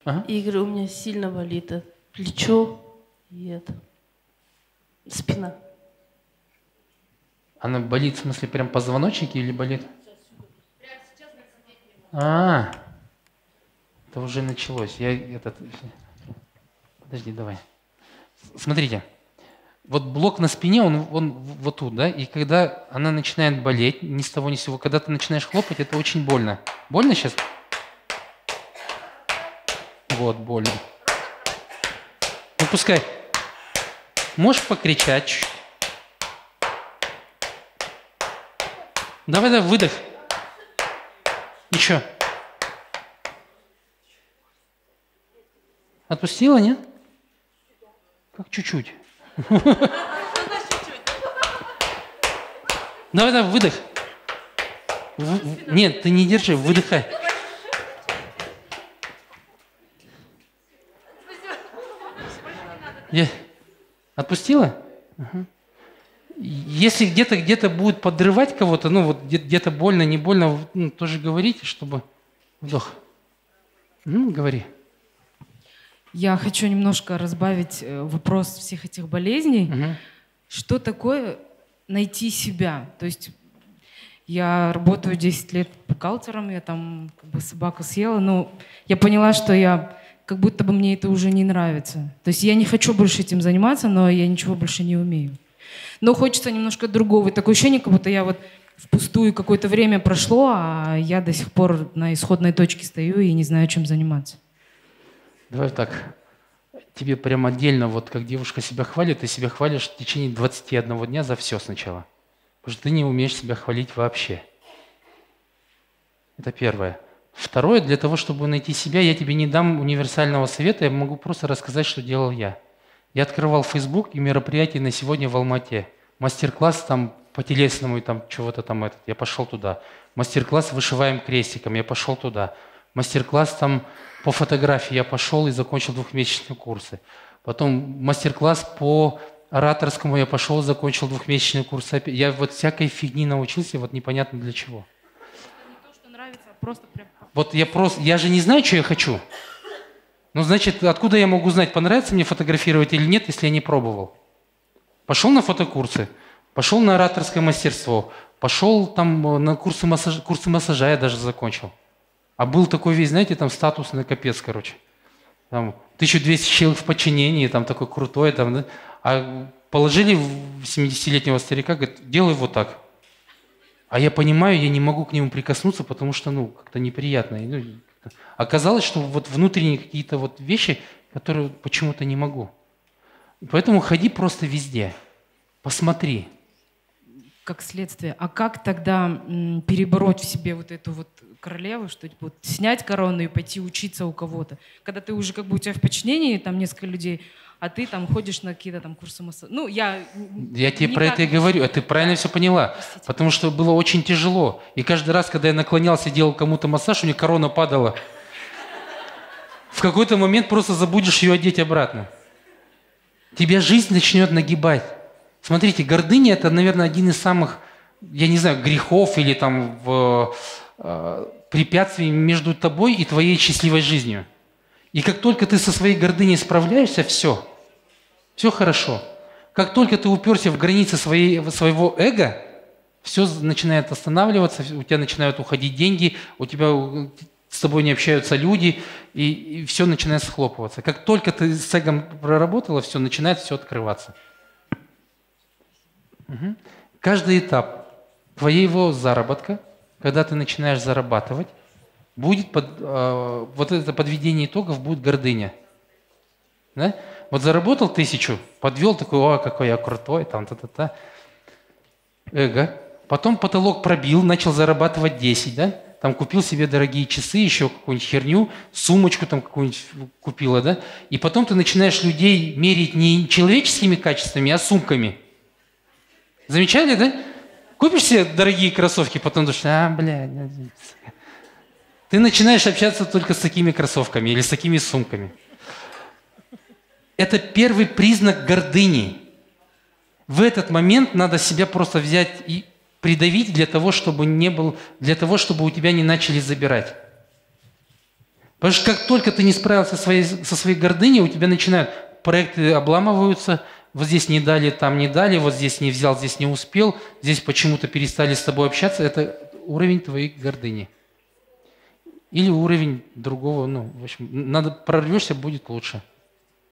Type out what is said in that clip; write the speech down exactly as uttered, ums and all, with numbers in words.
Ага. И говорю, у меня сильно болит это плечо и это спина. Она болит, в смысле, прям позвоночники или болит? А, это уже началось. Я этот... Подожди, давай. Смотрите. Вот блок на спине, он, он вот тут, да? И когда она начинает болеть, ни с того ни с сего, когда ты начинаешь хлопать, это очень больно. Больно сейчас? Вот, больно. Ну, пускай. Можешь покричать чуть-чуть? Давай, давай, выдох. Еще. Отпустила, нет? Как чуть-чуть. Давай, давай, выдох. В... Нет, ты не держи, выдыхай. Я... Отпустила? Угу. Если где-то где-то будет подрывать кого-то, ну вот где-то больно, не больно, ну, тоже говорите, чтобы... Вдох. Ну, говори. Я хочу немножко разбавить вопрос всех этих болезней. Угу. Что такое найти себя? То есть я работаю десять лет бухгалтером, я там как бы собаку съела, но я поняла, что я как будто бы мне это уже не нравится. То есть я не хочу больше этим заниматься, но я ничего больше не умею. Но хочется немножко другого. И такое ощущение, как будто я вот впустую какое-то время прошло, а я до сих пор на исходной точке стою и не знаю, чем заниматься. Давай так. Тебе прям отдельно, вот как девушка себя хвалит, ты себя хвалишь в течение двадцати одного дня за все сначала. Потому что ты не умеешь себя хвалить вообще. Это первое. Второе, для того, чтобы найти себя, я тебе не дам универсального совета, я могу просто рассказать, что делал я. Я открывал Facebook и мероприятие на сегодня в Алмате. Мастер-класс там по телесному и там чего-то там этот. Я пошел туда. Мастер-класс вышиваем крестиком. Я пошел туда. Мастер-класс там по фотографии. Я пошел и закончил двухмесячные курсы. Потом мастер-класс по ораторскому. Я пошел и закончил двухмесячные курсы. Я вот всякой фигни научился, вот непонятно для чего. Не то, что нравится, а просто прям... Вот я просто... Я же не знаю, что я хочу. Ну, значит, откуда я могу знать, понравится мне фотографировать или нет, если я не пробовал? Пошел на фотокурсы, пошел на ораторское мастерство, пошел там на курсы массажа, курсы массажа я даже закончил. А был такой весь, знаете, там статусный капец, короче. Там тысяча двести человек в подчинении, там такой крутой, там, да? А положили семидесятилетнего старика, говорит, делай вот так. А я понимаю, я не могу к нему прикоснуться, потому что, ну, как-то неприятно. Ну, оказалось, что вот внутренние какие-то вот вещи, которые почему-то не могу. Поэтому ходи просто везде, посмотри. Как следствие. А как тогда м, перебороть в себе вот эту вот королеву, что типа, вот, снять корону и пойти учиться у кого-то? Когда ты уже как бы у тебя в подчинении, там несколько людей, а ты там ходишь на какие-то там курсы массажа. Ну, я... Я тебе про это и говорю, а ты правильно все поняла. Простите. Потому что было очень тяжело. И каждый раз, когда я наклонялся и делал кому-то массаж, у меня корона падала. В какой-то момент просто забудешь ее одеть обратно. Тебя жизнь начнет нагибать. Смотрите, гордыня – это, наверное, один из самых, я не знаю, грехов или там в, э, препятствий между тобой и твоей счастливой жизнью. И как только ты со своей гордыней справляешься, все. Все хорошо. Как только ты уперся в границы своей, своего эго, все начинает останавливаться, у тебя начинают уходить деньги, у тебя с тобой не общаются люди, и, и все начинает схлопываться. Как только ты с эгом проработала, все, начинает все открываться. Угу. Каждый этап твоего заработка, когда ты начинаешь зарабатывать, будет под, э, вот это подведение итогов будет гордыня. Да? Вот заработал тысячу, подвел такой, о, какой я крутой, там, та-та-та. Эго. Потом потолок пробил, начал зарабатывать десять, да? Там купил себе дорогие часы, еще какую-нибудь херню, сумочку там какую-нибудь купила, да? И потом ты начинаешь людей мерить не человеческими качествами, а сумками. Замечали, да? Купишь себе дорогие кроссовки, потом думаешь, а, блядь. Ты начинаешь общаться только с такими кроссовками или с такими сумками. Это первый признак гордыни. В этот момент надо себя просто взять и придавить для того, чтобы не был, для того, чтобы у тебя не начали забирать. Потому что как только ты не справился со своей, со своей гордыней, у тебя начинают проекты обламываются, вот здесь не дали, там не дали, вот здесь не взял, здесь не успел, здесь почему-то перестали с тобой общаться. Это уровень твоей гордыни. Или уровень другого, ну, в общем, надо прорвешься, будет лучше.